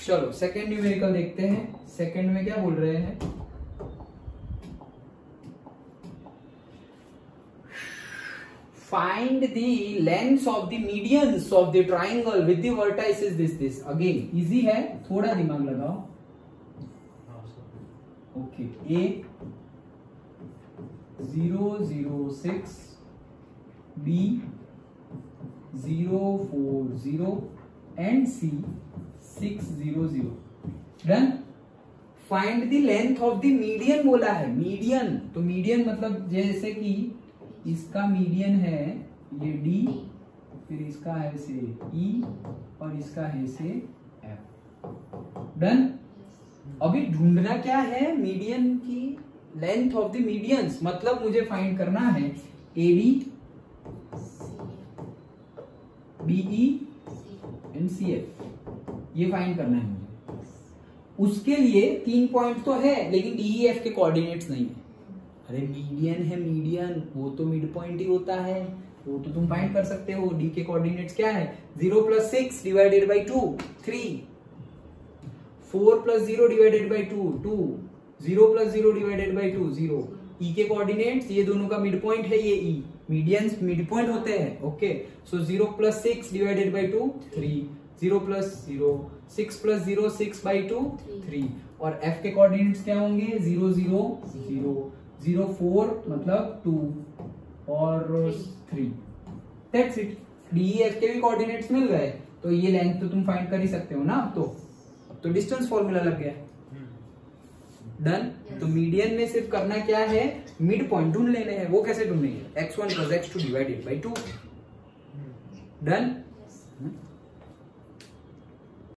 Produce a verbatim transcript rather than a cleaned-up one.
चलो second numerical देखते हैं। सेकेंड में क्या बोल रहे हैं, find the lengths of the medians of the triangle with the vertices this this। again easy है, थोड़ा दिमाग लगाओ। Okay, A zero zero six, B zero four zero and C six zero zero. Done. Find the length of the median बोला है। Median, तो median मतलब जैसे कि इसका मीडियन है ये डी, फिर इसका है से ई और इसका है से एफ। डन। अभी ढूंढना क्या है, मीडियन की लेंथ ऑफ द मीडियंस, मतलब मुझे फाइंड करना है A D, B E and C F, ये फाइंड करना है मुझे। उसके लिए तीन पॉइंट तो है लेकिन डी ई एफ के कोऑर्डिनेट्स नहीं है। अरे मीडियन है, मीडियन वो तो मिड पॉइंट ही होता है, वो तो तुम फाइंड कर सकते हो। डी के कोऑर्डिनेट्स क्या है, zero plus six divided by two three, four plus zero divided by two two, zero plus zero divided by two zero. E के कोऑर्डिनेट्स ये दोनों का मिड पॉइंट है, ये ई, मीडियंस मिड पॉइंट होते हैं। Okay, so zero plus six divided by two three, zero plus zero, six plus zero six by two three. और F के कोऑर्डिनेट्स क्या होंगे, zero zero zero, zero four मतलब two और three. That's it. D F के भी coordinates मिल गए, तो ये लेंथ तो तुम फाइंड कर ही सकते हो ना। अब तो अब तो डिस्टेंस फॉर्मूला लग गया। डन। तो मीडियन में सिर्फ करना क्या है, मिड पॉइंट ढूंढ लेने हैं। वो कैसे ढूंढेंगे, X one plus X two divided by two. Done.